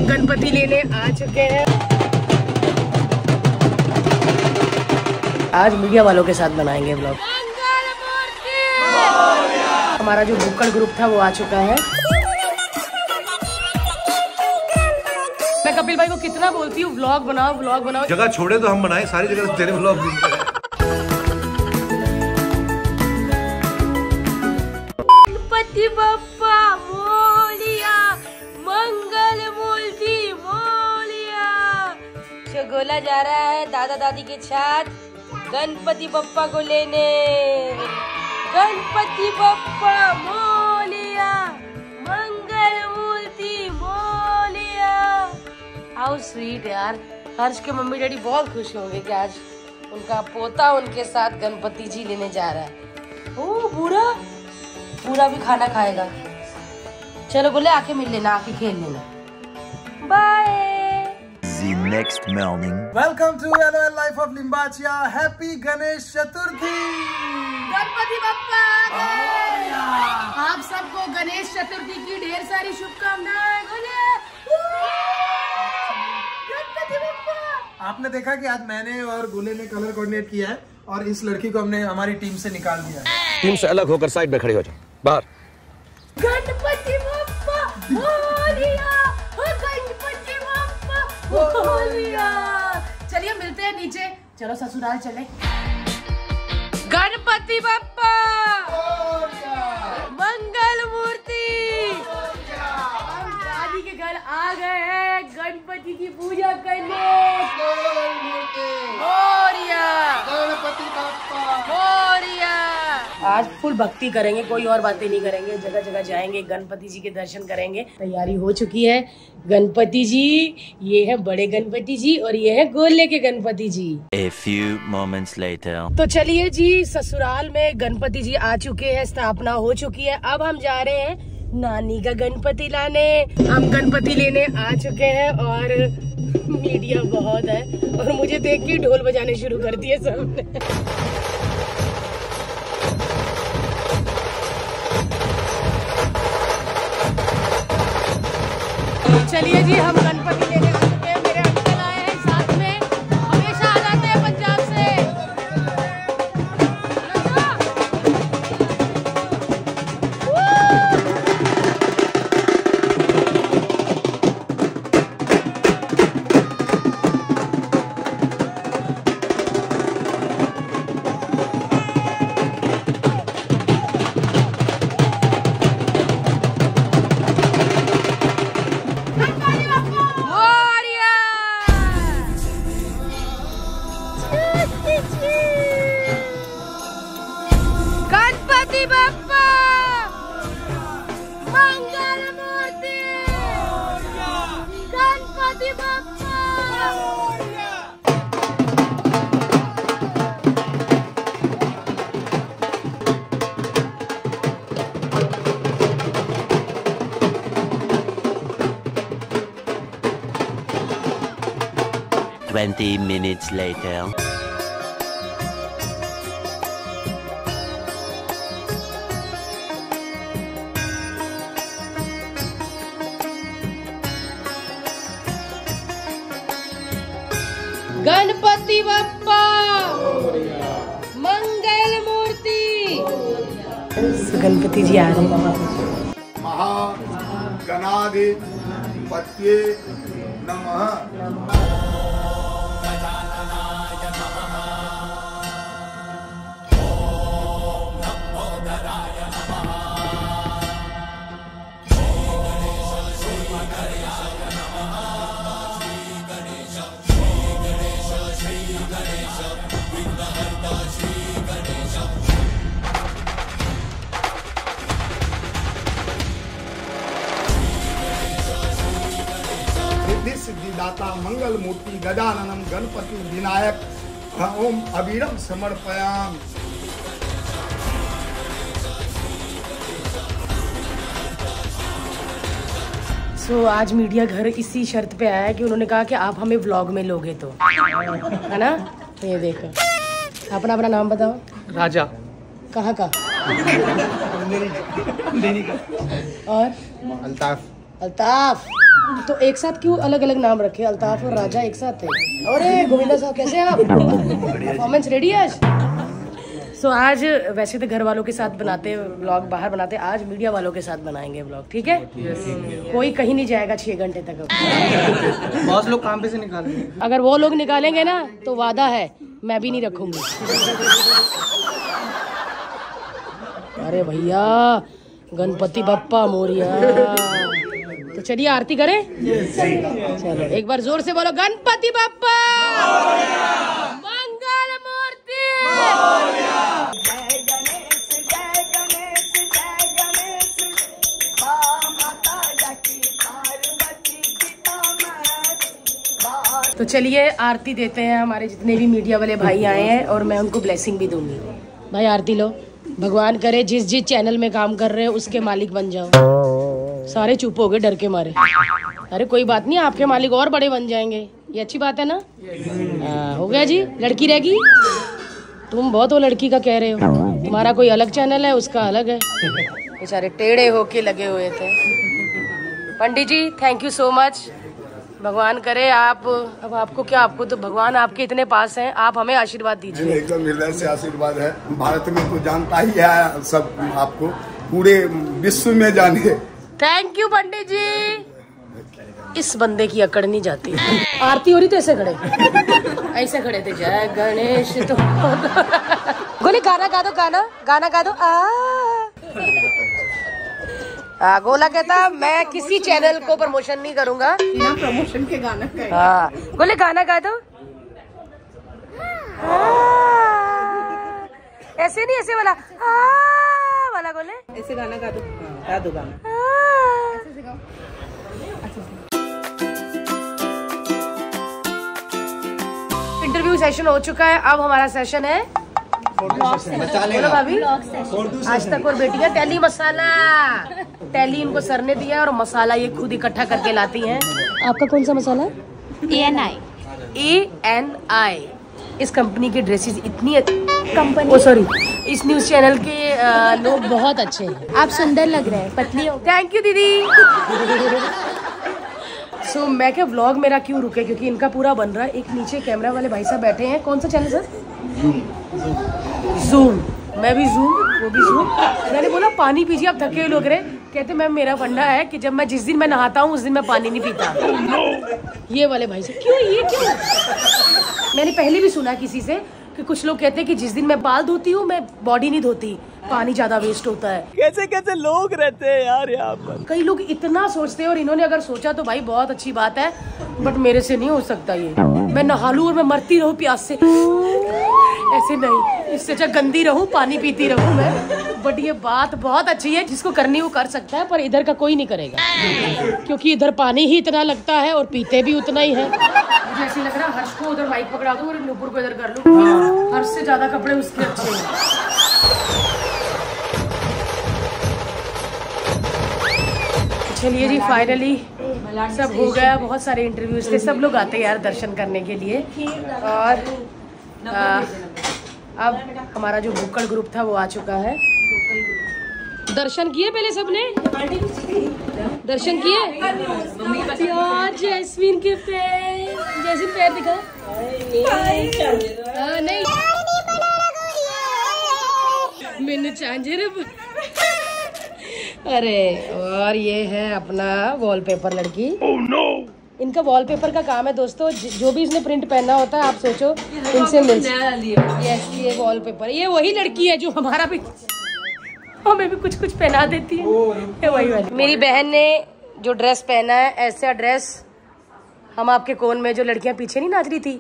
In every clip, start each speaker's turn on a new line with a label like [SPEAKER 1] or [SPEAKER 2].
[SPEAKER 1] गणपति लेने आ चुके हैं। आज मीडिया वालों के साथ बनाएंगे व्लॉग। हमारा जो बुक्कड़ ग्रुप था वो आ चुका है। मैं कपिल भाई को कितना बोलती हूँ व्लॉग बनाओ व्लॉग बनाओ।
[SPEAKER 2] जगह छोड़े तो हम बनाए, सारी जगह तेरे व्लॉग।
[SPEAKER 1] गणपति बप्पा मोरिया, मंगल मूर्ति मोरिया। शगोला जा रहा है दादा दादी के साथ गणपति बप्पा को लेने। गणपति बप्पा मोरिया, मंगल मूर्ति मोरिया। हाउ स्वीट यार। हर्ष के मम्मी डैडी बहुत खुश होंगे कि आज उनका पोता उनके साथ गणपति जी लेने जा रहा है। ओ बुरा पूरा भी खाना खाएगा। चलो बोले आके मिल लेना, आके खेल लेना। Bye.
[SPEAKER 3] The next morning.
[SPEAKER 4] Welcome to LOL Life of Limbachia. Happy Ganesh Chaturthi.
[SPEAKER 1] Ganpati Bappa आप सबको गणेश चतुर्थी की ढेर सारी शुभकामनाएं। गणपति बप्पा।
[SPEAKER 4] आपने देखा कि आज मैंने और गुले ने कलर कोऑर्डिनेट किया है और इस लड़की को हमने हमारी टीम से निकाल दिया है।
[SPEAKER 2] टीम से अलग होकर साइड में खड़े हो जाओ बाहर।
[SPEAKER 1] गणपति बप्पा मोरिया, गणपति बप्पा मोरिया। चलिए मिलते हैं नीचे। चलो ससुराल चले। गणपति बप्पा मंगल मूर्ति। हम दादी के घर आ गए हैं गणपति की पूजा करने। मोरिया,
[SPEAKER 4] गणपति बप्पा
[SPEAKER 1] मोरिया। आज फुल भक्ति करेंगे, कोई और बातें नहीं करेंगे। जगह जगह जाएंगे, गणपति जी के दर्शन करेंगे। तैयारी हो चुकी है। गणपति जी, ये है बड़े गणपति जी और ये है गोले के गणपति जी।
[SPEAKER 3] A few moments later.
[SPEAKER 1] तो चलिए जी, ससुराल में गणपति जी आ चुके हैं, स्थापना हो चुकी है। अब हम जा रहे हैं नानी का गणपति लाने। हम गणपति लेने आ चुके हैं और मीडिया बहुत है और मुझे देख के ढोल बजाने शुरू कर दिए सबने। चलिए जी, हम गणपति लेने आ चुके हैं। मेरे अंकल आए हैं साथ में, हमेशा आ जाते हैं पंजाब से।
[SPEAKER 3] 20 minutes later.
[SPEAKER 1] गणपति बप्पा मंगल मूर्ति। गणपति जी आ रहे हैं।
[SPEAKER 4] महागणाधिपत्ये नमः। सिद्धिदाता मंगल मूर्ति गजाननम गणपति विनायक ओम अबीरम समर्पयाम।
[SPEAKER 1] आज मीडिया घर इसी शर्त पे आया है कि उन्होंने कहा कि आप हमें व्लॉग में लोगे तो, है ना। तो ये देखो, अपना अपना नाम बताओ।
[SPEAKER 5] राजा।
[SPEAKER 1] कहाँ का? और
[SPEAKER 4] अल्ताफ।
[SPEAKER 1] अल्ताफ। तो एक साथ क्यों अलग अलग नाम रखे? अल्ताफ और राजा एक साथ थे। अरे गोविंदा साहब कैसे हैं आप? परफॉर्मेंस रेडी है आज? सो आज वैसे तो घर वालों के साथ बनाते व्लॉग, बाहर बनाते, आज मीडिया वालों के साथ बनाएंगे व्लॉग, ठीक है? कोई कहीं नहीं जाएगा 6 घंटे तक।
[SPEAKER 4] बहुत लोग काम पे से निकालेंगे।
[SPEAKER 1] अगर वो लोग निकालेंगे ना तो वादा है मैं भी नहीं रखूंगी। अरे भैया गणपति बप्पा मोरिया। तो चलिए आरती करें। चलो एक बार जोर से बोलो, गणपति बप्पा मंगल मूर्ति। तो चलिए आरती देते हैं। हमारे जितने भी मीडिया वाले भाई आए हैं और मैं उनको ब्लेसिंग भी दूंगी। भाई आरती लो। भगवान करे जिस जिस चैनल में काम कर रहे हो उसके मालिक बन जाओ। सारे चुप हो गए डर के मारे। अरे कोई बात नहीं, आपके मालिक और बड़े बन जाएंगे, ये अच्छी बात है ना? हो गया जी। लड़की रहेगी? तुम बहुत वो लड़की का कह रहे हो, तुम्हारा कोई अलग चैनल है, उसका अलग है। बेचारे टेढ़े होके लगे हुए थे। Pandit ji thank you so much. भगवान करे आप, अब आपको क्या, आपको तो भगवान आपके इतने पास हैं, आप हमें आशीर्वाद दीजिए।
[SPEAKER 5] एकदम हृदय से आशीर्वाद है। भारत में तो जानता ही है सब, आपको पूरे विश्व में जाने।
[SPEAKER 1] Thank you Pandit ji. इस बंदे की अकड़ नहीं जाती। आरती हो रही तो ऐसे खड़े, ऐसे खड़े थे। जय गणेश। तो गोली गाना गा दो, गाना गा दो। गोला कहता मैं किसी चैनल को प्रमोशन नहीं करूंगा,
[SPEAKER 6] प्रमोशन के गाना का।
[SPEAKER 1] हाँ गोले गाना गा दो। ऐसे नहीं, ऐसे वाला वाला गोले,
[SPEAKER 6] ऐसे गाना गा दो गाना।
[SPEAKER 1] इंटरव्यू सेशन हो चुका है, अब हमारा सेशन है बोलो भाभी। आज तक और बेटियां टैली मसाला, टैली इनको सर ने दिया और मसाला ये खुद इकट्ठा करके लाती हैं। आपका कौन सा मसाला? ANI। इस कंपनी की ड्रेसेस इतनी कंपनी, सॉरी इस न्यूज चैनल के लोग बहुत अच्छे हैं। आप सुंदर लग रहे हैं, पतली हो। थैंक यू दीदी। सो मैं क्या व्लॉग मेरा क्यों रुके, क्योंकि इनका पूरा बन रहा है। एक नीचे कैमरा वाले भाई साहब बैठे हैं। कौन सा चैनल सर? जूम। मैं भी जूम, वो भी जूम। मैंने बोला पानी पीजिए, आप थके हुए लोग रहे। कहते मैम मेरा फंडा है कि जब मैं जिस दिन मैं नहाता हूँ उस दिन मैं पानी नहीं पीता। ये वाले भाई साहब क्यों, ये क्यों? मैंने पहले भी सुना किसी से कि कुछ लोग कहते हैं कि जिस दिन मैं बाल धोती हूँ मैं बॉडी नहीं धोती, पानी ज्यादा वेस्ट होता है।
[SPEAKER 6] कैसे कैसे लोग रहते हैं यार यहाँ पर।
[SPEAKER 1] कई लोग इतना सोचते हैं और इन्होंने अगर सोचा तो भाई बहुत अच्छी बात है, बट मेरे से नहीं हो सकता ये। मैं नहा लूं और मैं मरती रहूं प्यास से, ऐसे नहीं। इससे अच्छा गंदी रहूं, पानी पीती रहूं मैं। बट ये बात बहुत अच्छी है, जिसको करनी वो कर सकता है, पर इधर का कोई नहीं करेगा क्योंकि इधर पानी ही इतना लगता है और पीते भी उतना ही है। मुझे ऐसे लग रहा है हर्ष को उधर माइक पकड़ा दूं और नूपुर को इधर कर लूं। हर्ष से ज्यादा कपड़े उसके अच्छे हैं। चलिए जी फाइनली सब हो गया। बहुत सारे इंटरव्यूज थे, सब लोग आते हैं यार दर्शन करने के लिए। और अब हमारा जो बुक्कड़ ग्रुप था वो आ चुका है। दर्शन किए पहले सबने? दर्शन किए? यार जैस्मीन के पैर, जैस्मीन पैर दिखा। नहीं मैंने चांजर। अरे और ये है अपना वॉलपेपर लड़की। इनका वॉलपेपर का काम है दोस्तों। जो भी इसने प्रिंट पहनना होता है आप सोचो इनसे मिल। यस ये वॉलपेपर, ये वही लड़की है जो हमारा भी, हमें भी कुछ कुछ पहना देती है। वही वाली मेरी बहन ने जो ड्रेस पहना है, ऐसा ड्रेस हम आपके कोन में जो लड़कियां पीछे नहीं नाच रही थी,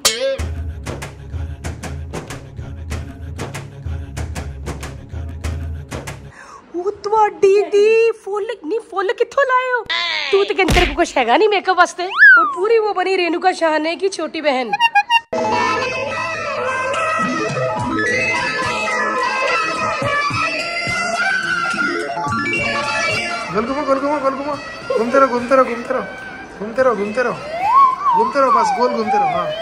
[SPEAKER 1] दीदी फुल नहीं, फुल किथों लाए हो? तू तो कहते तेरे को कुछ हैगा नहीं मेकअप वास्ते। और पूरी वो बनी रेणुका शाहने की छोटी बहन।
[SPEAKER 4] गोल घुमा गोल घुमा गोल घुमा, घूमते रहो घूमते रहो घूमते रहो घूमते रहो घूमते रहो घूमते रहो, बस गोल घूमते रहो। हाँ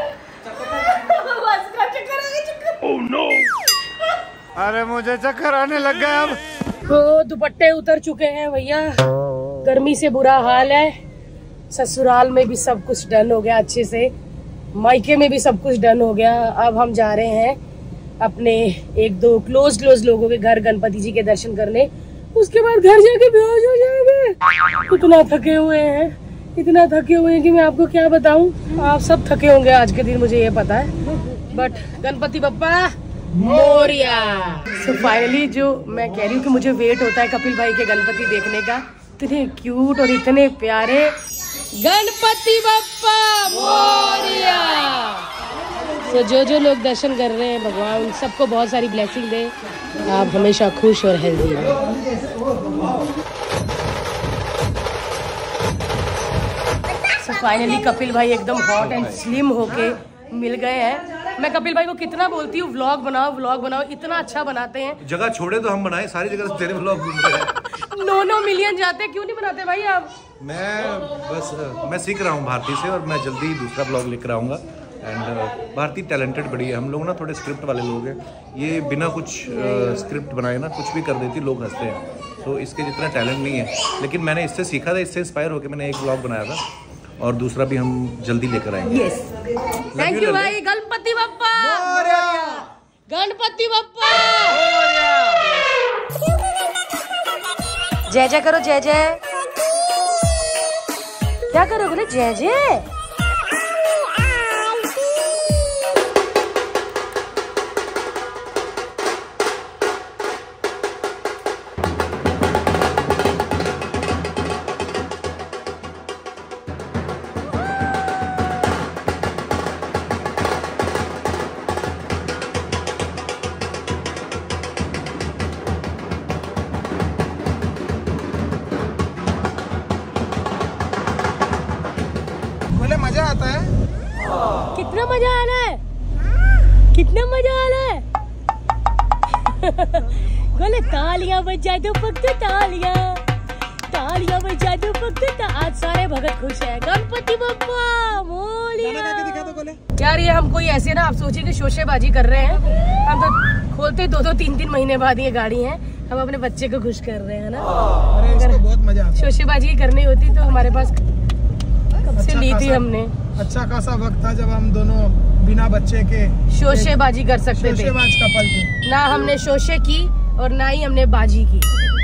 [SPEAKER 2] ओह नो,
[SPEAKER 4] अरे मुझे चक्कर आने लग गया अब।
[SPEAKER 1] दुपट्टे उतर चुके हैं भैया, गर्मी से बुरा हाल है। ससुराल में भी सब कुछ डन हो गया अच्छे से, मायके में भी सब कुछ डन हो गया। अब हम जा रहे हैं अपने 1-2 क्लोज लोगों के घर गणपति जी के दर्शन करने, उसके बाद घर जाके बेहोश हो जाएंगे। इतना थके हुए हैं कि मैं आपको क्या बताऊं। आप सब थके होंगे आज के दिन, मुझे ये पता है, but Ganpati Bappa Morya. So finally जो मैं कह रही हूँ कि मुझे वेट होता है कपिल भाई के गणपति देखने का। इतने क्यूट और इतने प्यारे गणपति बप्पा मोरिया। तो जो लोग दर्शन कर रहे हैं, भगवान उन सबको बहुत सारी ब्लेसिंग दे, आप हमेशा खुश और हेल्दी रहें। तो फाइनली कपिल भाई एकदम हॉट एंड स्लिम होके मिल गए हैं। मैं कपिल भाई को कितना बोलती हूँ व्लॉग बनाओ, इतना अच्छा बनाते हैं।
[SPEAKER 7] जगह छोड़े तो हम बनाए, सारी जगह तेरे व्लॉग घूम रहे हैं। 9
[SPEAKER 1] मिलियन जाते हैं, क्यों नहीं बनाते भाई आप?
[SPEAKER 7] मैं सीख रहा हूँ भारती से, और मैं जल्दी दूसरा ब्लॉग लेकर आऊँगा। एंड भारती टैलेंटेड बड़ी है। हम लोग ना थोड़े स्क्रिप्ट वाले लोग हैं, ये बिना कुछ स्क्रिप्ट बनाए ना कुछ भी कर देती, लोग हंसते हैं। तो इसके जितना टैलेंट नहीं है, लेकिन मैंने इससे सीखा था, इससे इंस्पायर होकर मैंने एक ब्लॉग बनाया था, और दूसरा भी हम जल्दी लेकर आएंगे।
[SPEAKER 1] यस, थैंक यू भाई। गणपति बप्पा गणपति बप्पा जय जय करो, जय जय। क्या करो बोले? जय जय।
[SPEAKER 4] मजा आता है।
[SPEAKER 1] कितना मजा आ रहा है, कितना मजा आ रहा है। बोले तालियां बजा दो फक्त तालियां बजा दो फक्त। आज सारे भगत खुश है। गणपति बप्पा मोरिया।
[SPEAKER 4] दिखा दो बोले।
[SPEAKER 1] यार ये हम कोई ऐसे ना, आप सोचिए कि शोशेबाजी कर रहे हैं। हम तो खोलते 2-2, 3-3 महीने बाद ये गाड़ी है। हम अपने बच्चे को खुश कर रहे हैं ना।
[SPEAKER 4] अरे इसको बहुत मजा आता है।
[SPEAKER 1] शोशेबाजी करनी होती तो हमारे पास कब से ली थी हमने।
[SPEAKER 4] अच्छा खासा वक्त था जब हम दोनों बिना बच्चे के
[SPEAKER 1] शोशेबाजी कर सकते थे।
[SPEAKER 4] शोशेबाज कपल थे।
[SPEAKER 1] ना हमने शोशे की और ना ही हमने बाजी की।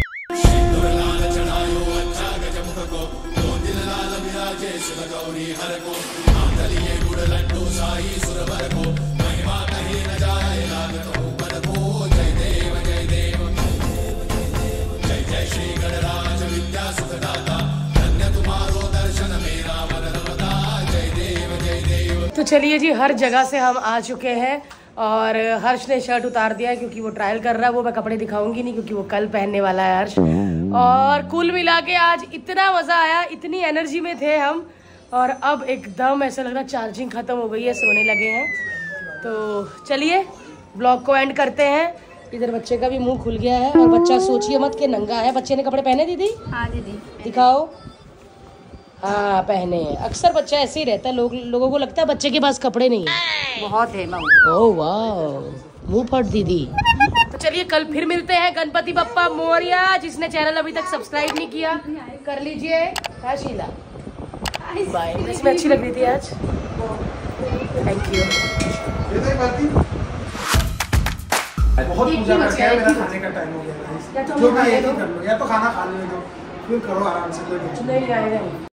[SPEAKER 1] तो चलिए जी, हर जगह से हम आ चुके हैं और हर्ष ने शर्ट उतार दिया है क्योंकि वो ट्रायल कर रहा है। वो मैं कपड़े दिखाऊंगी नहीं क्योंकि वो कल पहनने वाला है हर्ष। और कुल मिला के आज इतना मजा आया, इतनी एनर्जी में थे हम, और अब एकदम ऐसा लग रहा चार्जिंग खत्म हो गई है, सोने लगे हैं। तो चलिए ब्लॉग को एंड करते हैं। इधर बच्चे का भी मुंह खुल गया है और बच्चा सोचिए मत कि नंगा है। बच्चे ने कपड़े पहने दीदी?
[SPEAKER 2] हाँ दीदी।
[SPEAKER 1] दिखाओ। हाँ पहने हैं। अक्सर बच्चा ऐसे ही रहता है, लोगों को लगता है बच्चे के पास कपड़े नहीं है।
[SPEAKER 2] बहुत है।
[SPEAKER 1] ओह वाह, मुंह फट दीदी। तो चलिए कल फिर मिलते हैं। गणपति बप्पा मोरिया। जिसने चैनल अभी तक सब्सक्राइब नहीं किया कर लीजिए। हाँ शीला, बाय। इसमें अच्छी लग रही थी आज, थैंक यू।
[SPEAKER 4] बहुत पूजा करके आया, मेरा खाने का टाइम हो गया। जो भी कर लो, या तो खाना खा लो, फिर करो आराम से, कोई
[SPEAKER 1] नहीं आएगा।